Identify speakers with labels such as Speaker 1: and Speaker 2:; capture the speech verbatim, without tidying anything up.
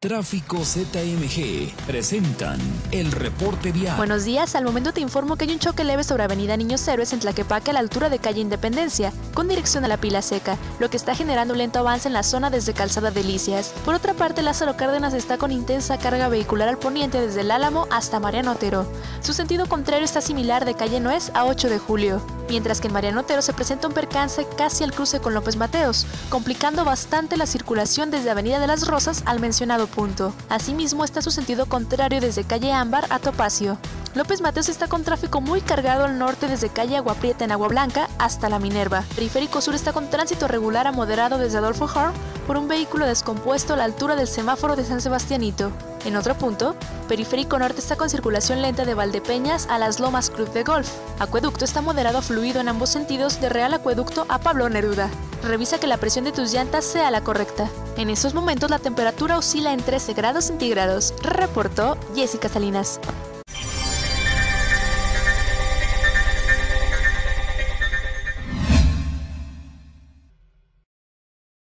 Speaker 1: Tráfico Z M G presentan el reporte vial.
Speaker 2: Buenos días, al momento te informo que hay un choque leve sobre avenida Niños Héroes en Tlaquepaque a la altura de calle Independencia, con dirección a la Pila Seca, lo que está generando un lento avance en la zona desde Calzada Delicias. Por otra parte, Lázaro Cárdenas está con intensa carga vehicular al poniente desde el Álamo hasta Mariano Otero. Su sentido contrario está similar de calle Nuez a ocho de julio, mientras que en Mariano Otero se presenta un percance casi al cruce con López Mateos, complicando bastante la circulación desde Avenida de las Rosas al mencionado punto. Asimismo está su sentido contrario desde calle Ámbar a Topacio. López Mateos está con tráfico muy cargado al norte desde calle Agua Prieta en Agua Blanca hasta la Minerva. Periférico Sur está con tránsito regular a moderado desde Adolfo Horn por un vehículo descompuesto a la altura del semáforo de San Sebastianito. En otro punto, Periférico Norte está con circulación lenta de Valdepeñas a las Lomas Club de Golf. Acueducto está moderado a fluido en ambos sentidos de Real Acueducto a Pablo Neruda. Revisa que la presión de tus llantas sea la correcta. En estos momentos la temperatura oscila en trece grados centígrados, reportó Jessica Salinas.